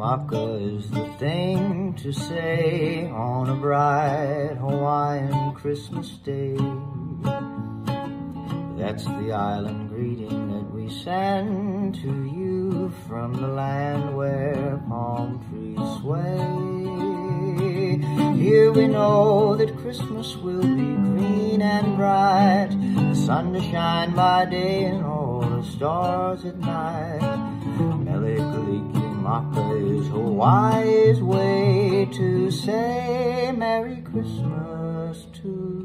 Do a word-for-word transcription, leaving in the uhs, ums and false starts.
Kalikimaka is the thing to say on a bright Hawaiian Christmas day. That's the island greeting that we send to you from the land where palm trees sway. Here we know that Christmas will be green and bright, the sun to shine by day and all the stars at night. Mele Kalikimaka is Hawaii's way to say Merry Christmas to